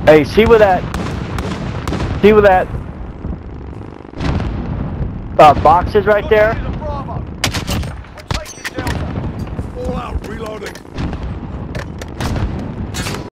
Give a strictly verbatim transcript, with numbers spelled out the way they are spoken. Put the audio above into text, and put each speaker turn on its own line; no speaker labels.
Hey, see where that, see where that uh, box is right there?
All out, reloading.